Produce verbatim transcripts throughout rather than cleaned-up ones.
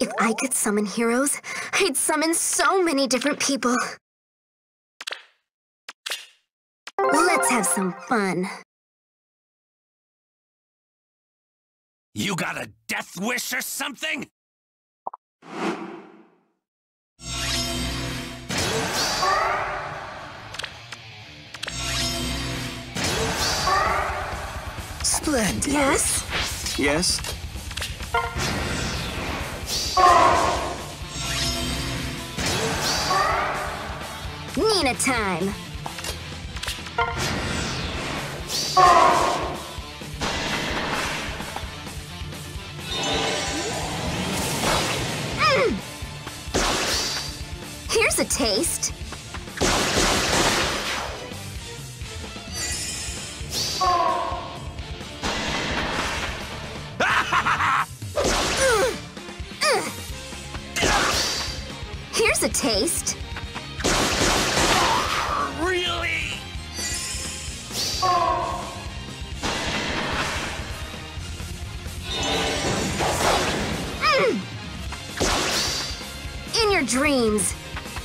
If I could summon heroes, I'd summon so many different people. Let's have some fun. You got a death wish or something? Splendid. Yes? Yes? Nina time. Mm. Here's a taste. Here's a taste. Really? Mm. In your dreams.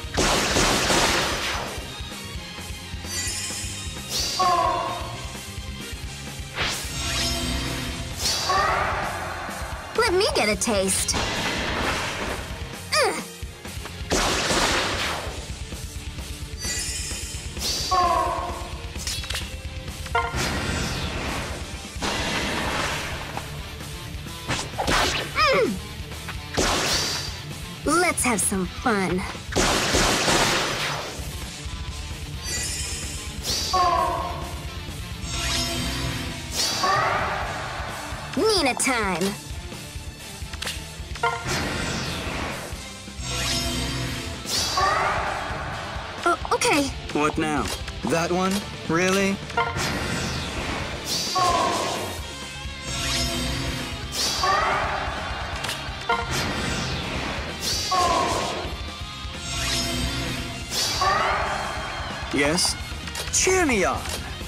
Let me get a taste. Ugh. Mm. Let's have some fun. Nina time. Oh, okay. What now? That one? Really? Yes? Cheer me on!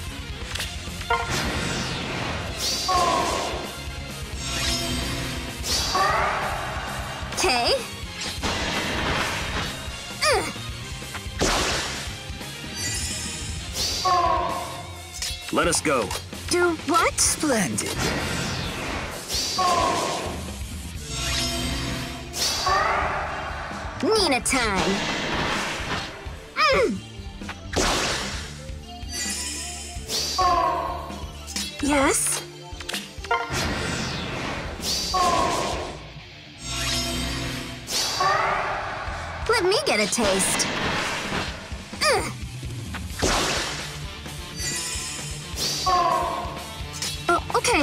Okay. Ugh. Let us go. Do what? Splendid. Nina time. Mm. Yes? Let me get a taste. Ugh. Oh, okay.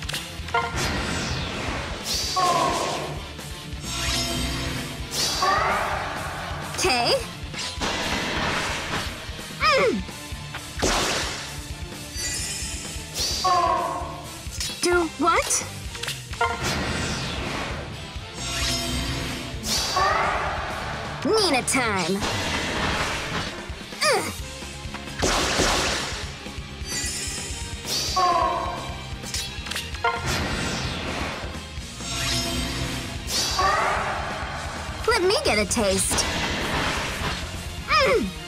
Okay. Mm. Do what? Nina time. Ugh. Let me get a taste. Mm.